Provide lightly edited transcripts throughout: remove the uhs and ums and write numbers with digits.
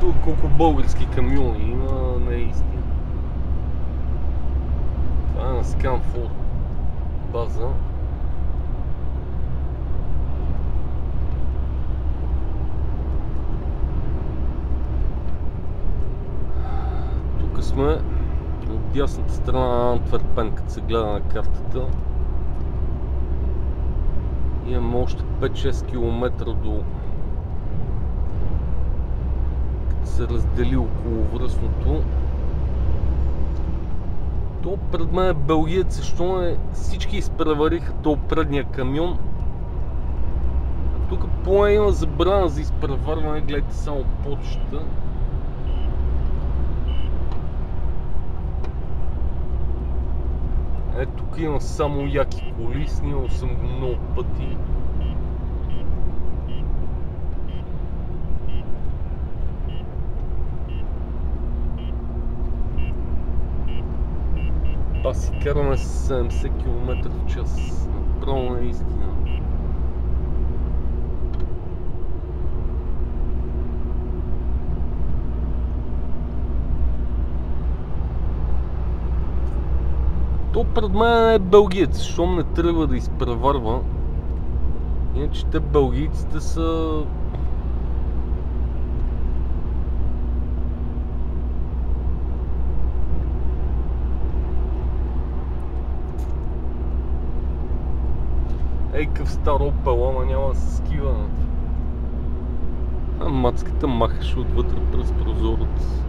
Тук колко български камиони има, не е истина. Това е на Сканфорд база. Тук сме от дясната страна на Антверпен, като се гледа на картата. Имаме още 5-6 км до... като се раздели около връстното. То пред мен е белгиец, защо не всички изпревариха то предния камион. Тук поне има забрана за изпреварване, гледайте само почта. Ето тук има само яки коли, снимал съм го много пъти. Па си караме с 70 км в час. Направо не е истина. То пред мен е белгиец, защото не трябва да изпреварва. Иначе те белгийците са... Ей, къв стар Opel, ама няма да се скива. А мацката махаше отвътре през прозорец.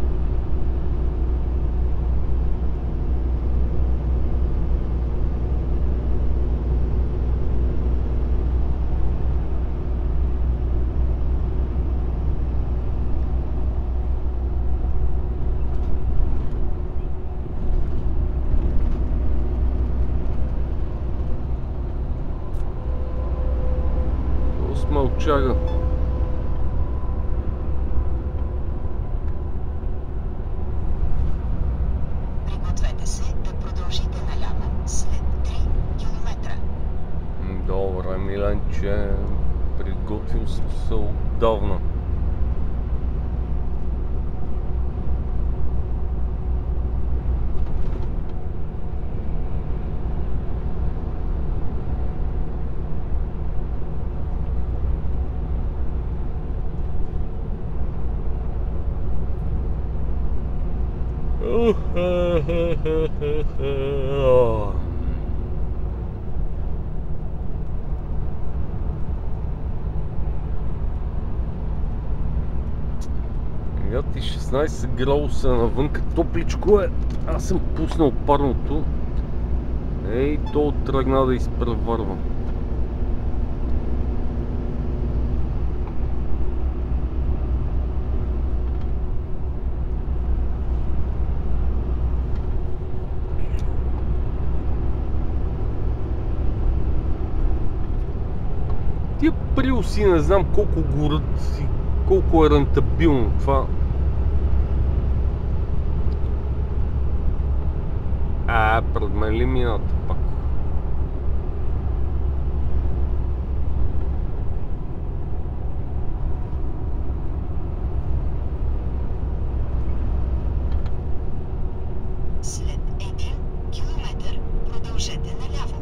Мълчага. Пригответе се да продължите наляво след 3 км. Добре, Миленче, приготвил съм се отдавна. И 16 градуса навънка, топличко е. Аз съм пуснал парното. Ей, то тръгна да изпреварва. Тия приуси не знам колко горят и колко е рентабилно това. Пред мен ли мината пак? След 1 км продължете наляво.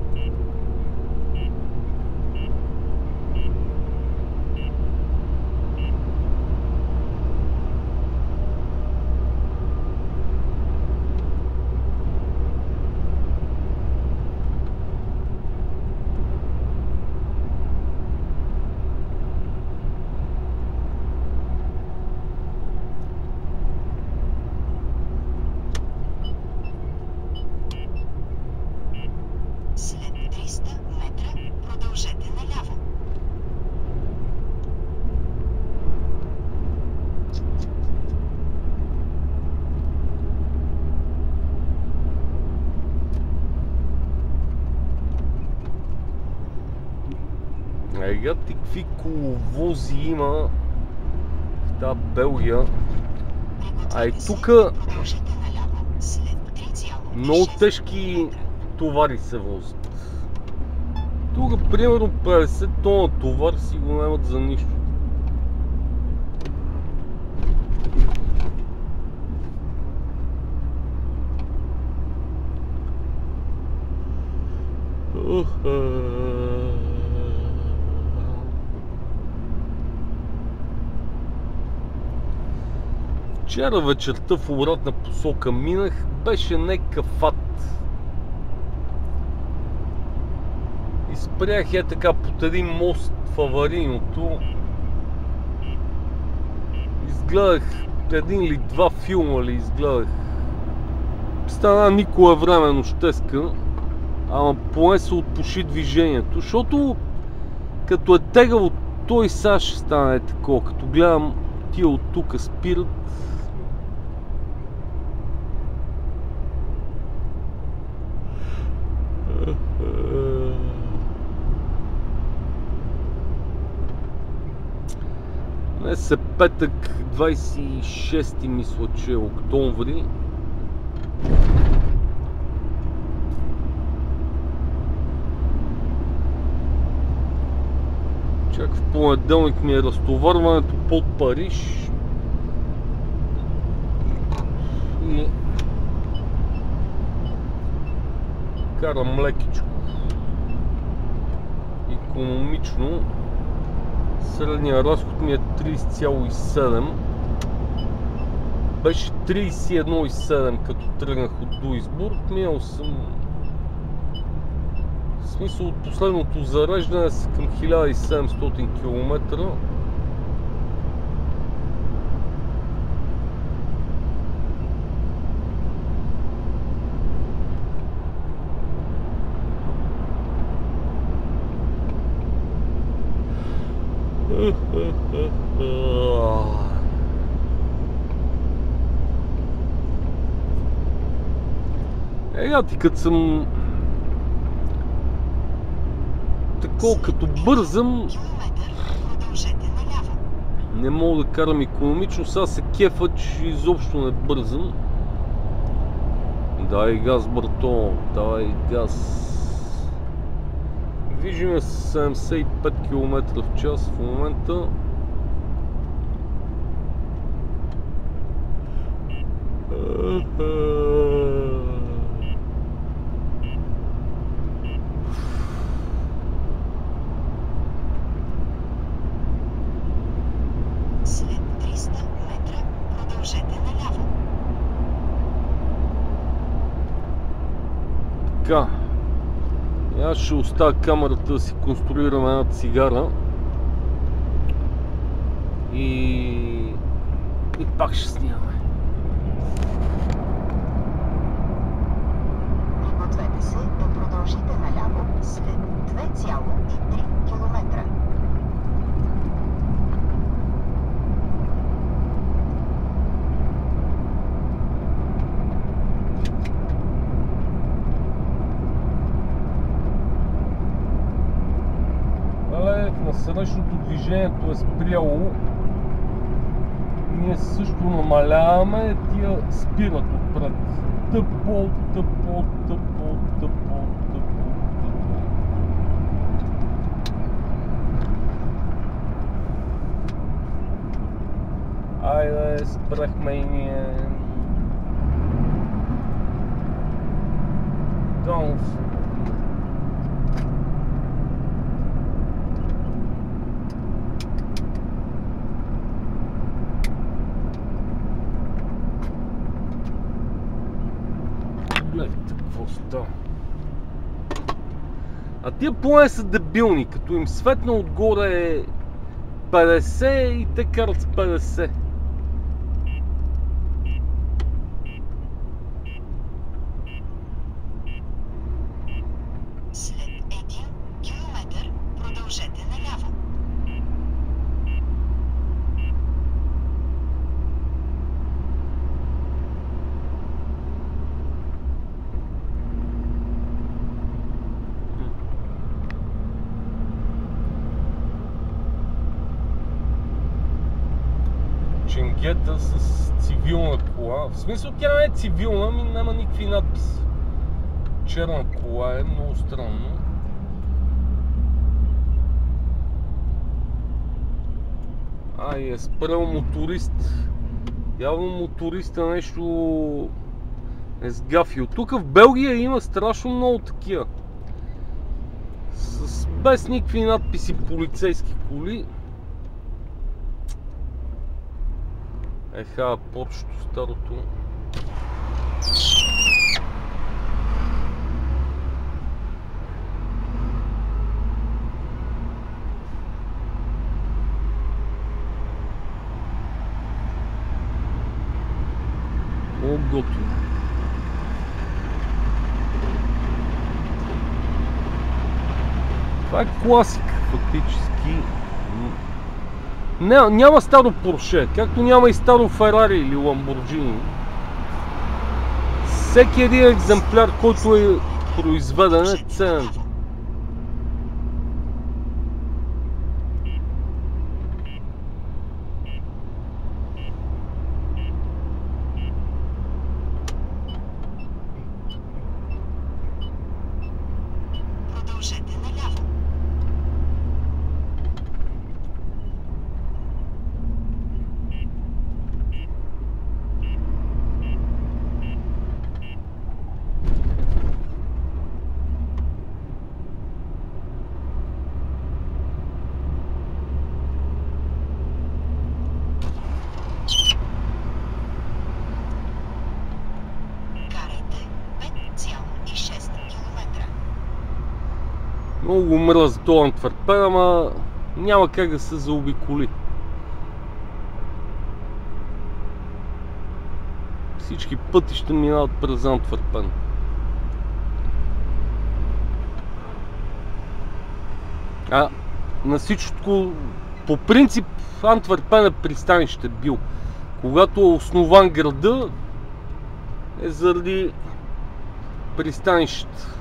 След 300 метра продължете наляво. Ега ти какви коловози има в тази Белгия. А и тук много тежки товари се возят. Тук примерно 50 тона товар си го нямат за нищо. Вчера вечерта в обратна посока минах, беше некъв ад. Изпрях я така под един мост в аварийното. Изгледах един или два филма ли изгледах. Стана Никола време нощеска, ама поне се отпуши движението, защото като е тегаво той сега ще стане такова, като гледам тия от тука спират. Днес е петък, 26 мисля, че е октомври. Чак в понеделник ми е разтоварването под Париж. И карам лекичко. Икономично. Средния разход ми е 30,7. Беше 31,7 като тръгнах от Дуисбург. Минал съм, в смисъл от последното зареждане са към 1700 км. Ти като съм такова, като бързам, не мога да карам икономично. Сега се кефа, че изобщо не бързам. Дай газ, брато, дай газ. Движиме с 75 км в час в момента. След 300 метра продължете наляво. Така. Аз ще оставя камерата да си конструирам една цигара. И пак ще снимаме. Пригответе се да продължите наляво след 2,3 км. Насрещното движението е спряло. Ние също намаляваме, тия спират отпред. Тъпо. Айде, спрахме и ние. Долу. А тия поне са дебилни, като им светна отгоре 50 и те карат с 50. След 1 км продължете наляво. Ченгета с цивилна кола. В смисъл тя не е цивилна, ми няма никакви надписи. Черна кола е, много странно. Ай, е спрел моторист. Явно моториста нещо е сгафил. Тук в Белгия има страшно много такива. Без никакви надписи полицейски коли. Еха, почто старото. О, готово. Това е класика, фактически. Няма старо Порше, както няма и старо Ферари или Ламборджини. Всеки един екземпляр, който е произведен, е ценен. Продължете наляво. Карайте 5,6 км. Много мръз до Антверпен, ама няма как да се заобиколи. Всички пътища минават през Антверпен. На всичко, по принцип, Антверпен е пристанище бил. Когато е основан града, е заради пристанището.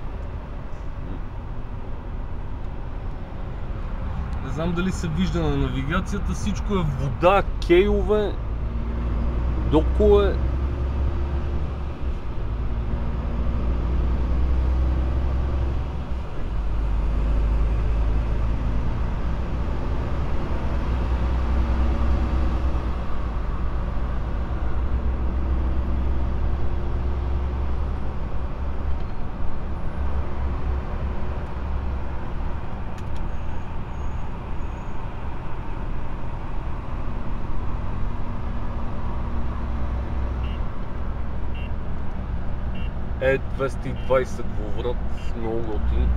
Не знам дали се вижда на навигацията, всичко е вода, кейове, докове. Е 220 във врат, много готин.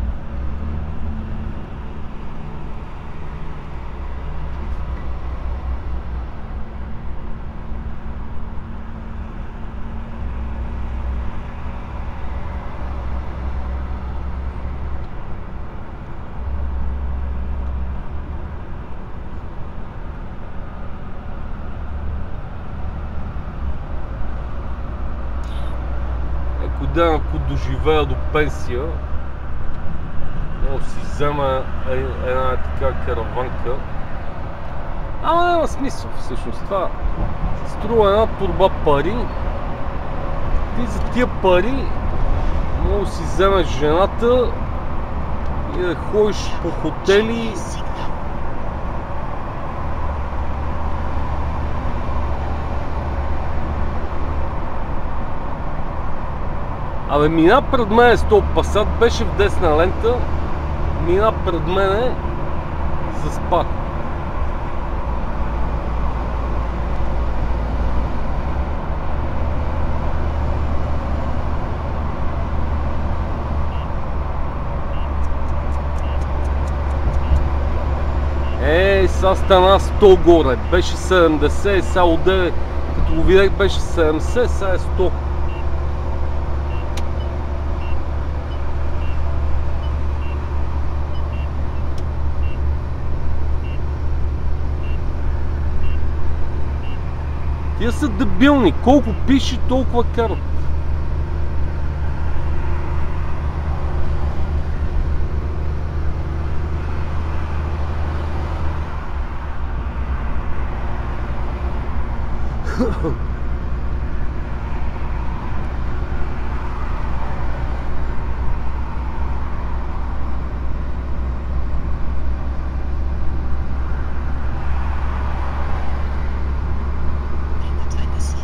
Ако доживея до пенсия, мога да си взема една така караванка. Ама няма смисъл всъщност. Това струва една турба пари. Ти за тия пари мога да си вземеш жената и да ходиш по хотели. Абе, мина пред мене с този Пасат, беше в десна лента, мина пред мене, заспа. Сега стана 100 горе, беше 70, сега отделе, като го видях беше 70, сега е 100. Тия са дебилни, колко пише, толкова карат. Пригответе се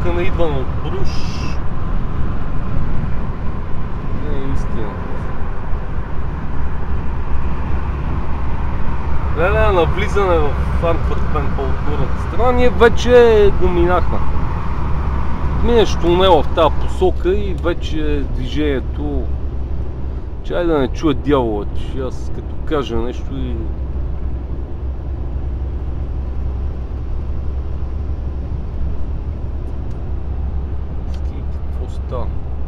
тук не идвам от Бруш. Не е истина. Леле, на влизане в Антверпен по отгорната страна, ние вече го минахме. Минеш тунела в тази посока и вече движението... Чай да не чуя дявола, че аз като кажа нещо и... Какво става?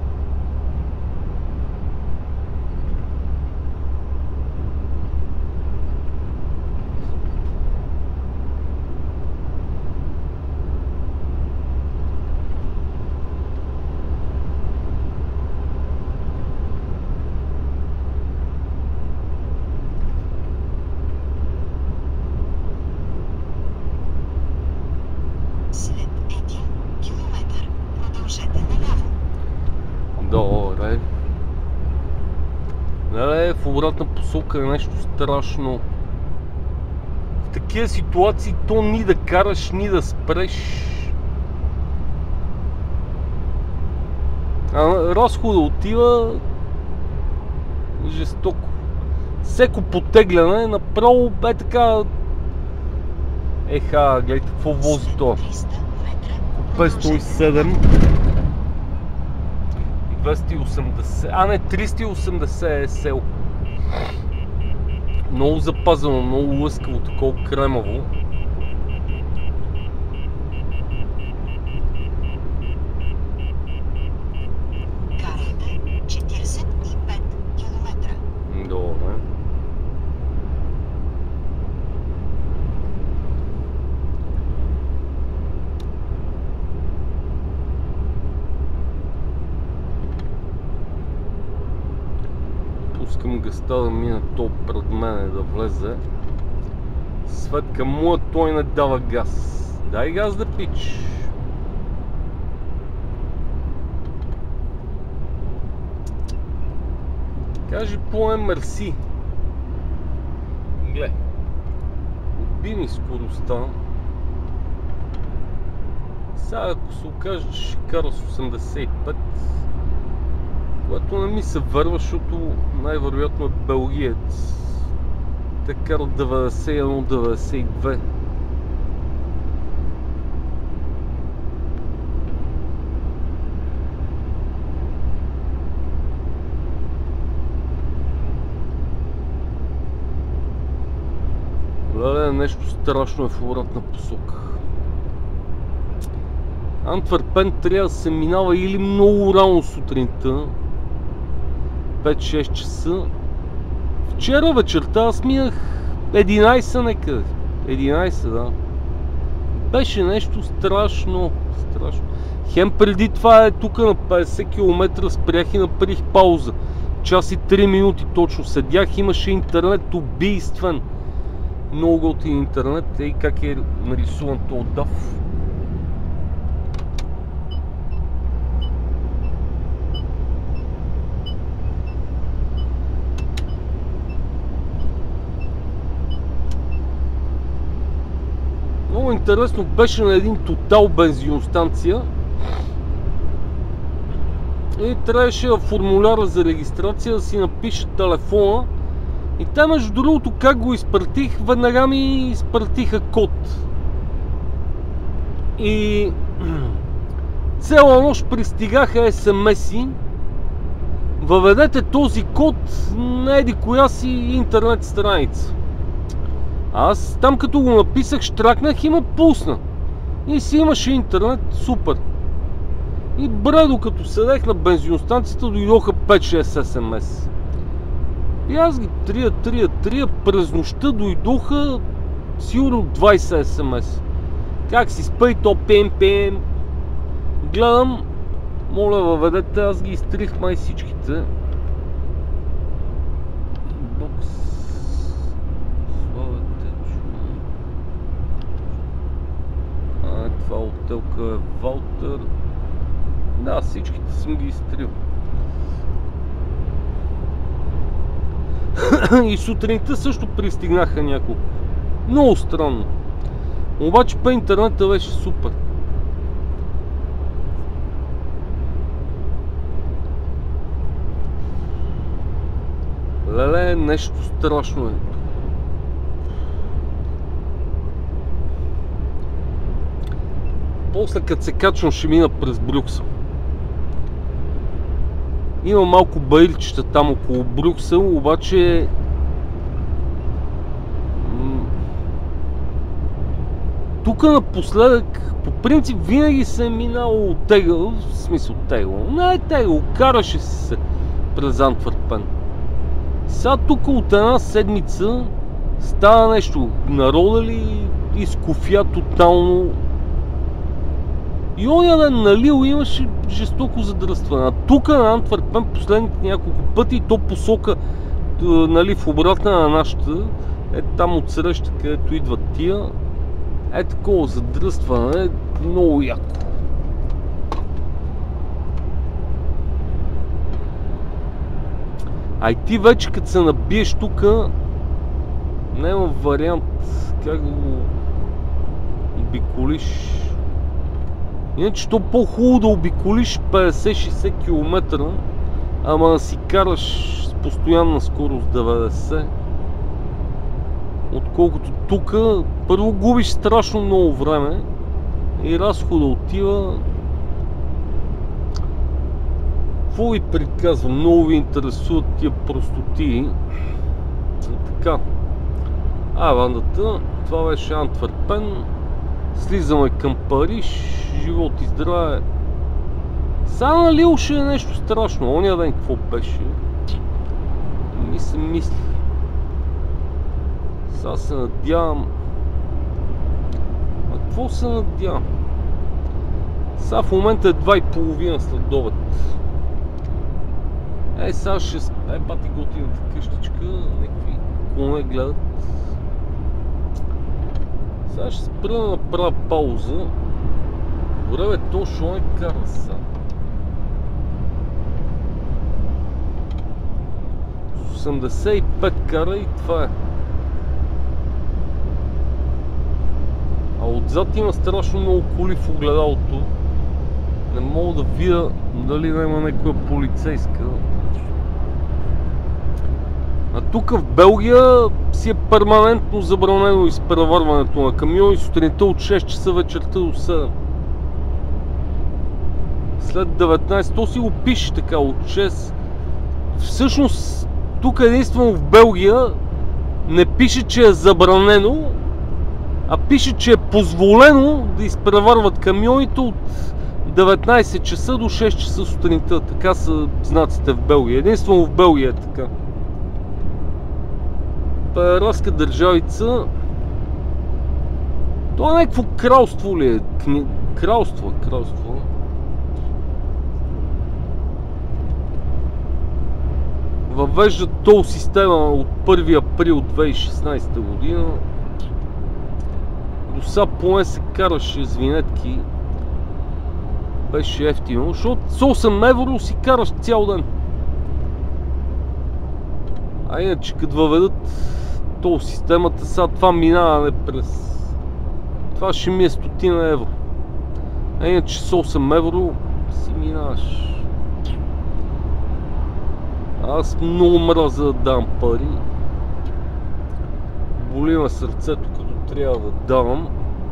Добре. Леле, в обратна посока е нещо страшно. В такива ситуации то ни да караш, ни да спреш. Разхода отива жестоко. Всеко потегляне направо е така... Еха, гледайте какво вози то. 507 280, а не 380 е сел. Много запазено, много лъскаво, такова кремаво. Карайте 45 км. Добре. Пускам гъста да мина то пред мене да влезе. Светка му, той не дава газ. Дай газ да пич. Кажи по мерси. Гле. Отби ми скоростта. Сега ако се окаже, че ще кара с 85, което не ми се върва, защото най-вероятно е белгиец. Те карат 91-92. Леле, нещо страшно е в обратна посока. Антверпен трябва да се минава или много рано сутринта, 5-6 часа. Вчера вечерта аз минах 11 некъде. 11, да. Беше нещо страшно. Хем преди това е тук на 50 км спрях и направих пауза. Час и 3 минути точно седях, имаше интернет убийствен. Много готин интернет, ей как е нарисуван този дав. Много интересно беше на един Тотал бензиностанция и трябваше в формуляра за регистрация да си напиша телефона и те, между другото, как го изпратих, веднага ми изпратиха код и цяла нощ пристигаха SMS-и: въведете този код на еди коя си интернет страница. Аз там като го написах, щракнах и ме пусна. И си имаше интернет, супер. И бредо, като седех на бензиностанцията, дойдоха 5-6 SMS. И аз ги трия, през нощта дойдоха сигурно 20 SMS. Как си спей, то пем. Гледам, моля въведете, аз ги изтрих май всичките. Това отделка е Валтер. Да, всичките съм ги изтрил. И сутринта също пристигнаха няколко. Много странно. Обаче по интернета беше супер. Леле, нещо страшно е. После като се качвам ще мина през Брюксел. Има малко баилчета там около Брюксел, обаче тук напоследък по принцип винаги се е минало тегъл, в смисъл тегъл, не е тегъл, караше се през Антверпен. Сега тук от една седмица става нещо, народа ли изкофя тотално. И оня ден на Лил имаше жестоко задръстване. А тук на Антверпен последните няколко пъти, и то посока, нали, в обратна на нашата, е там отсреща, където идват тия, е такова задръстване, много яко. А и ти вече като се набиеш тук, няма вариант как да го обиколиш. Иначе то по-хубаво да обиколиш 50-60 км, ама да си караш с постоянна скорост 90, отколкото тук първо губиш страшно много време и разхода отива. Какво ви приказвам? Много ви интересуват тия простоти. Така. Бандата, това беше Антверпен. Слизаме към Париж. Живот и здраве. Сега на Лил ще е нещо страшно. Оня ден какво беше? Ми се мисли. Сега се надявам. А какво се надявам? Сега в момента е 2:30 след обед. Сега ще... бати готината къщичка. Някакви коне гледат. Сега ще спра да направя пауза. Добре бе, то шо не кара сега. 85 кара и това е. А отзад има страшно много коли в огледалото. Не мога да видя дали няма някоя полицейска. А тук в Белгия си е перманентно забранено изпреварването на камиони сутринта от 6 часа вечерта до 7. След 19, то си го пише така от 6. Всъщност тук единствено в Белгия не пише, че е забранено, а пише, че е позволено да изпреварват камионите от 19 часа до 6 часа сутринта. Така са знаците в Белгия. Единствено в Белгия е така. Пераска държавица. Това е някакво кралство ли е? Кралство. Въвеждат тол система от 1 април 2016 година. До сега поне се караше с винетки. Беше ефтино, защото с 8 евро си караш цял ден. А иначе като въведат тол системата, сега това минава не през... Това ще ми е 100 евро. А иначе с 8 евро си минаваш. Аз много мразя да дам пари. Боли ме сърцето, като трябва да давам.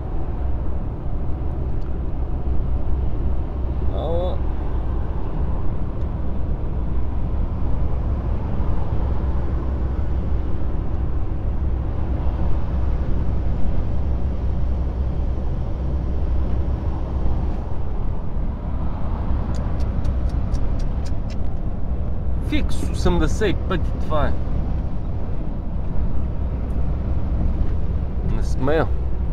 Ама... Фикс 85 и това е. Не смея.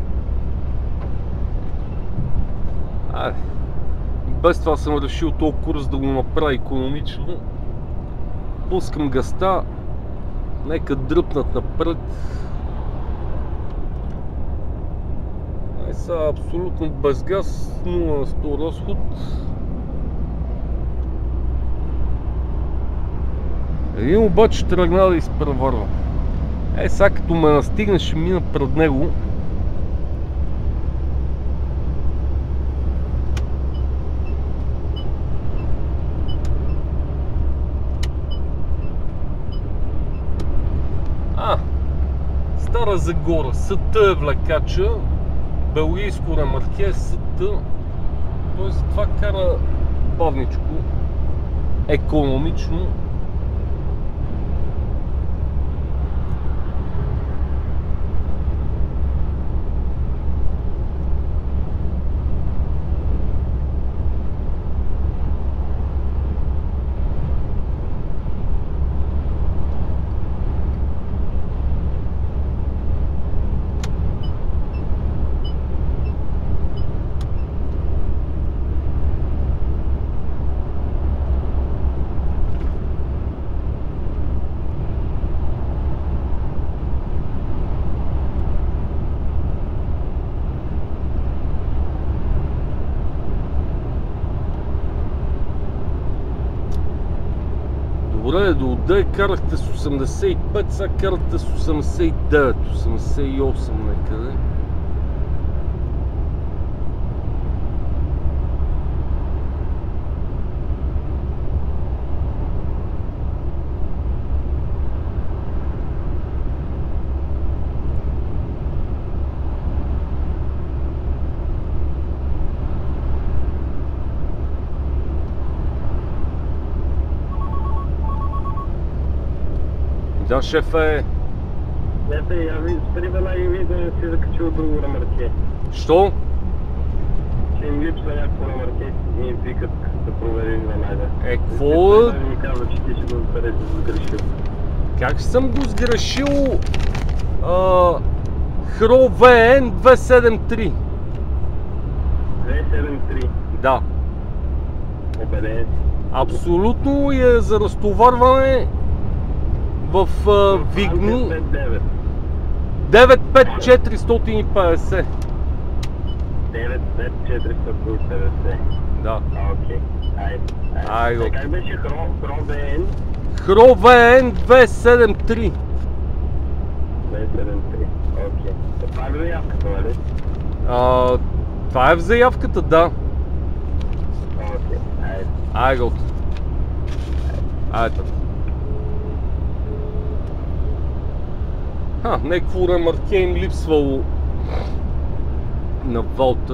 Айде. Без това съм решил този курс да го направя икономично. Пускам газта. Нека дръпнат напред. Сега абсолютно без газ, 0 на 100 разход. Един обаче тръгна да изпреварва. Сега като ме настигне, ще мина пред него. кара за гора. СТ е влекача, белгийско ремарке СТ. Тоест това кара бавничко, економично. Добре, до отде карахте с 85, сега карахте с 89, 88 некъде. Да, шефе. Ето, я ви спри веднага и видео не си закачил друго ремарке. Що? Че им липсва някакво ремарке и им викат да проверим веднага. Какво? Да ми казва, че ти ще го сгрешил. Как съм го сгрешил? Хро ВН 273. 273. Да. Убеден. Абсолютно е за разтоварване в Вигни 95450. 95450. Да. Окей. Айде. Как беше Хро ВН? Хро ВН 273. 273. Окей. Това е заявката, нали? Това е в заявката, да. Окей. Айде. Айде. Някакво ремарке им липсвало на Валтер.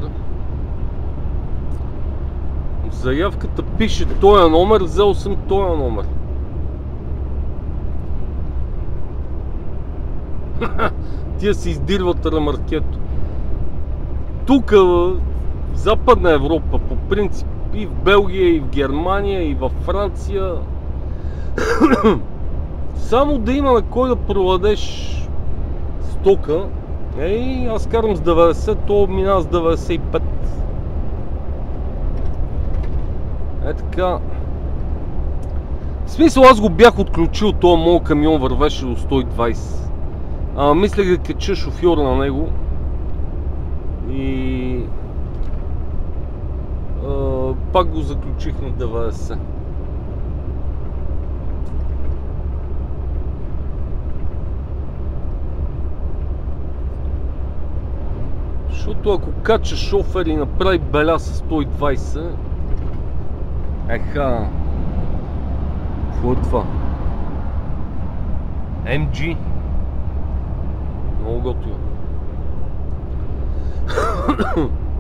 В заявката пише този номер, взел съм този номер. Тия си издирват ремаркето. Тук в Западна Европа, по принцип, и в Белгия, и в Германия, и във Франция, само да има на кой да продадеш стока, аз карам с 90, то минава с 95. Така. В смисъл, аз го бях отключил, този моят камион вървеше до 120. Мислех да кача шофьор на него и пак го заключих на 90. Защото ако кача шофер и направи беля с 120, какво е това? MG. Много готино.